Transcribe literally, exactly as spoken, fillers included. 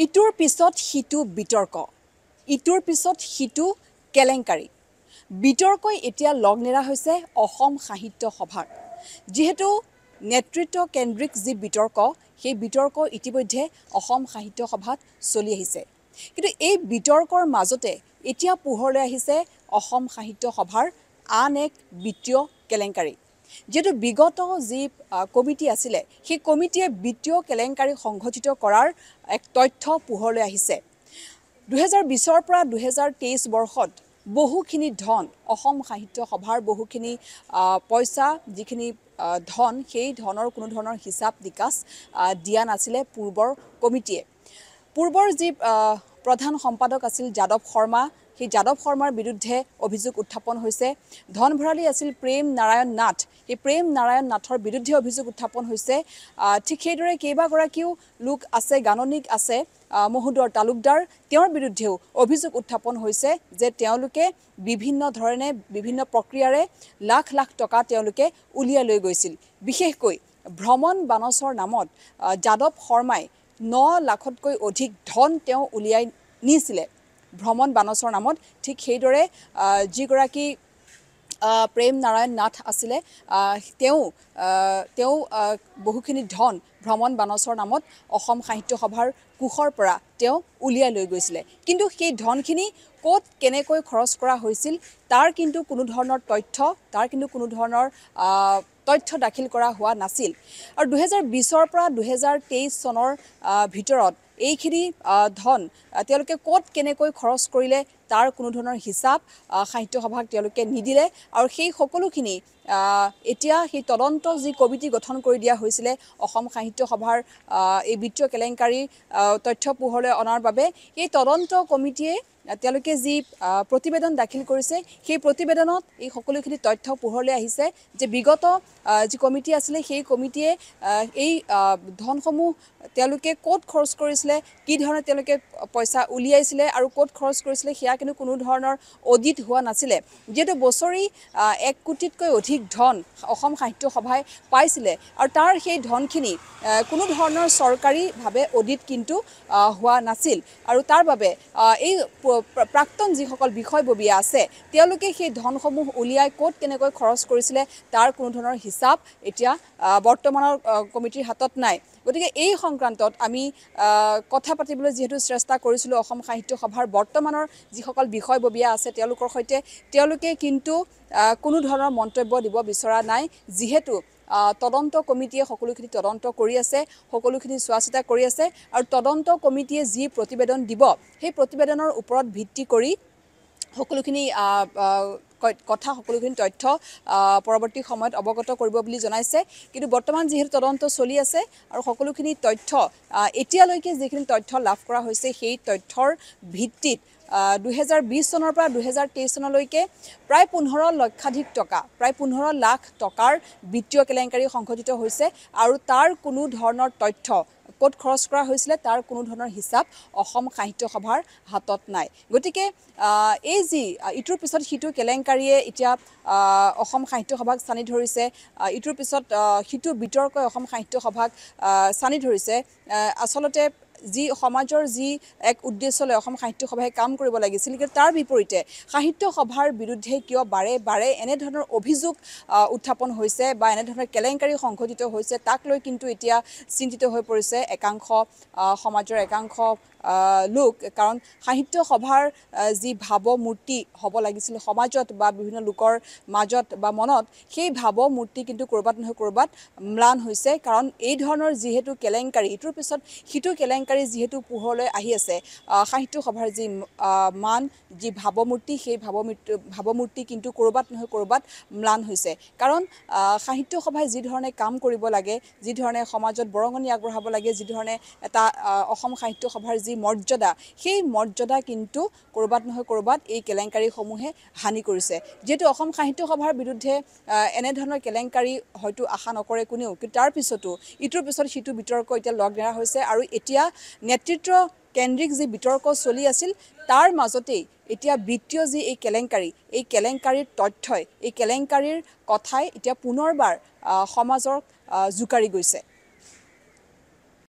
ইটোৰ পিছত সিটো বিতৰ্ক ইটোৰ পিছত সিটো কেলেংকাৰী বিতৰ্কই এতিয়া লগ নেৰা হৈছে অসম সাহিত্য সভাক যেহেতু নেতৃত্ব কেন্দ্ৰিক যি বিতৰ্ক সেই বিতৰ্ক ইতিমধ্যে অসম সাহিত্য সভাত চলি আহিছে কিন্তু এই বিতৰ্কৰ মাজতে এতিয়া পোহৰলৈ আহিছে অসম সাহিত্য সভাৰ আন এক বিত্তীয় কেলেংকাৰী যেটো বিগত যি কমিটি আছিলে সেই কমিটিয়ে বিত্তীয় কেলেংকাৰী সংঘটিত কৰাৰ এক তথ্য পোহৰলৈ আহিছে দুই হাজাৰ বিশ ৰ পৰা দুই হাজাৰ তেইছ বৰ্ষত বহুখিনি ধন অসম সাহিত্য সভাৰ বহুখিনি পইচা যিখিনি ধন সেই ধনৰ কোনো ধৰণৰ হিচাপ নিকাচ দিয়া নাছিলে পূৰ্বৰ কমিটিয়ে পূৰ্বৰ যি প্ৰধান সম্পাদক আছিল যাদৱ শৰ্মা সেই যাদৱ শৰ্মাৰ বিৰুদ্ধে অভিযোগ উত্থাপন হৈছে ধন ভৰালী আছিল প্ৰেম নাৰায়ণ নাথ এই প্ৰেম নাৰায়ণ নাথৰ বিৰুদ্ধে অভিযোগ উত্থাপন হৈছে ঠিক সেইদৰে কেইবাগৰাকীও লোক আছে গাননিক আছে মহুদৰ তালুকদাৰ তেওঁৰ বিৰুদ্ধেও অভিযোগ উত্থাপন হৈছে যে তেওঁলোকে বিভিন্ন ধৰণে বিভিন্ন প্ৰক্ৰিয়াৰে লাখ লাখ টকা তেওঁলোকে উলিয়াই লৈ গৈছিল বিশেষকৈ ভ্ৰমণ বানচৰ নামত যাদৱ শৰ্মাই ন লাখতকৈ অধিক ধন তেওঁ উলিয়াই নিছিলে ভ্ৰমণ বানচৰ নামত ঠিক সেইদৰে যিগৰাকী প্ৰেম নাৰায়ণ নাথ আছিলে তেওঁ তেওঁ বহুখিনি ধন ভ্ৰমণ বানচৰ নামত অসম সাহিত্য সভাৰ কোষৰ পৰা তেওঁ উলিয়াই লৈ গৈছিলে কিন্তু সেই ধনখিনি ক'ত কেনেকৈ খৰচ কৰা হৈছিল তাৰ কিন্তু কোনো ধৰণৰ তথ্য তাৰ কিন্তু কোনো ধৰণৰ তথ্য দাখিল কৰা হোৱা নাছিল আৰু দুই হাজাৰ বিশ ৰ পৰা দুই হাজাৰ তেইছ চনৰ ভিতৰত এইখিনি ধন তেওঁলোকে ক'ত কেনেকৈ খৰচ কৰিলে তাৰ কোনো ধৰণৰ হিচাপ সাহিত্য সভাক তেওঁলোকে নিদিলে আৰু সেই সকলোখিনি এতিয়া সেই তদন্ত যি কমিটি গঠন কৰি দিয়া হৈছিলে অসম সাহিত্য সভাৰ এই বিত্তীয় কেলেংকাৰী তথ্য পোহৰলৈ অনাৰ বাবে এই তদন্ত কমিটিয়ে তেওঁলোকে যি প্ৰতিবেদন দাখিল কৰিছে সেই প্ৰতিবেদনত এই সকলোখিনি তথ্য পোহৰলৈ আহিছে যে বিগত যি কমিটি আছিলে সেই কমিটিয়ে এই ধনসমূহ তেওঁলোকে ক'ত খৰচ কৰিছিলে কি ধৰণে তেওঁলোকে পইচা উলিয়াইছিলে আৰু ক'ত খৰচ কৰিছিলে সেয়া কিন্তু কোনো ধৰণৰ অডিট হোৱা নাছিলে যেটো বছৰি এক কোটিতকৈ অধিক ধন অসম সাহিত্য সভাই পাইছিলে আৰু তাৰ সেই ধনখিনি কোনো ধৰণৰ চৰকাৰীভাৱে অডিট কিন্তু হোৱা নাছিল আৰু তাৰ বাবে এই প্ৰাক্তন যিসকল বিষয়ববীয়া আছে তেওঁলোকে সেই ধনসমূহ উলিয়াই ক'ত কেনেকৈ খৰচ কৰিছিলে তাৰ কোনো ধৰণৰ হিচাপ এতিয়া বৰ্তমানৰ কমিটিৰ হাতত নাই গতিকে এই সংক্ৰান্তত আমি কথা পাতিবলৈ যেহেতু চেষ্টা কৰিছিলোঁ অসম সাহিত্য সভাৰ বৰ্তমানৰ যিসকল বিষয়ববীয়া আছে তেওঁলোকৰ সৈতে তেওঁলোকে কিন্তু কোনো ধৰণৰ মন্তব্য দিব বিচৰা নাই যিহেতু তদন্ত কমিটিয়ে সকলোখিনি তদন্ত কৰি আছে সকলোখিনি চোৱা চিতা কৰি আছে আৰু তদন্ত কমিটিয়ে যি প্ৰতিবেদন দিব সেই প্ৰতিবেদনৰ ওপৰত ভিত্তি কৰি সকলোখিনি কথা সকলোখিনি তথ্য পৰৱৰ্তী সময়ত অৱগত কৰিব বুলি জনাইছে কিন্তু বৰ্তমান যিহেতু তদন্ত চলি আছে আৰু সকলোখিনি তথ্য এতিয়ালৈকে যিখিনি তথ্য লাভ কৰা হৈছে সেই তথ্যৰ ভিত্তিত দুই হাজাৰ বিশ চনৰ পৰা দুই হাজাৰ তেইছ চনলৈকে প্ৰায় পোন্ধৰ লক্ষাধিক টকা প্ৰায় পোন্ধৰ লাখ টকাৰ বিত্তীয় কেলেংকাৰী সংঘটিত হৈছে আৰু তাৰ কোনো ধৰণৰ তথ্য ক'ত খৰচ কৰা হৈছিলে তাৰ কোনো ধৰণৰ হিচাপ অসম সাহিত্য সভাৰ হাতত নাই গতিকে এই যি ইটোৰ পিছত সিটো কেলেংকাৰীয়ে এতিয়া অসম সাহিত্য সভাক স্থানি ধৰিছে ইটোৰ পিছত সিটো বিতৰ্কই অসম সাহিত্য সভাক স্থানি ধৰিছে আচলতে যি সমাজৰ যি এক উদ্দেশ্য লৈ অসম সাহিত্য সভাই কাম কৰিব লাগিছিল কিন্তু তাৰ বিপৰীতে সাহিত্য সভাৰ বিৰুদ্ধে কিয় বাৰে বাৰে এনে ধৰণৰ অভিযোগ উত্থাপন হৈছে বা এনে ধৰণৰ কেলেংকাৰী সংঘটিত হৈছে তাক লৈ কিন্তু এতিয়া চিন্তিত হৈ পৰিছে একাংশ সমাজৰ একাংশ লোক কাৰণ সাহিত্য সভাৰ যি ভাৱমূৰ্তি হ'ব লাগিছিল সমাজত বা বিভিন্ন লোকৰ মাজত বা মনত সেই ভাৱমূৰ্তি কিন্তু কৰবাত নহয় কৰবাত ম্লান হৈছে কাৰণ এই ধৰণৰ যিহেতু কেলেংকাৰী ইটোৰ পিছত সিটো কেলেংকাৰী যিহেতু পোহৰলৈ আহি আছে সাহিত্য সভাৰ যি মান যি ভাৱমূৰ্তি সেই ভাৱমূৰ্তি ভাৱমূৰ্তি কিন্তু কৰবাত নহয় কৰবাত ম্লান হৈছে কাৰণ সাহিত্য সভাই যি ধৰণে কাম কৰিব লাগে যি ধৰণে সমাজত বৰঙণি আগবঢ়াব লাগে যি ধৰণে এটা অসম সাহিত্য সভাৰ যি মৰ্যাদা সেই মৰ্যাদা কিন্তু কৰবাত নহয় কৰবাত এই কেলেংকাৰীসমূহে হানি কৰিছে যেটো অসম সাহিত্য সভাৰ বিৰুদ্ধে এনে ধৰণৰ কেলেংকাৰী হয়তো আশা নকৰে কোনেও কিন্তু তাৰ পিছতো ইটোৰ পিছত সিটো বিতৰ্ক এতিয়া লগ নেৰা হৈছে আৰু এতিয়া নেতৃত্ব কেন্দ্ৰিক যি বিতৰ্ক চলি আছিল তাৰ মাজতেই এতিয়া বিত্তীয় যি এই কেলেংকাৰী এই কেলেংকাৰীৰ তথ্যই এই কেলেংকাৰীৰ কথাই এতিয়া পুনৰবাৰ সমাজৰ জুকাৰি গৈছে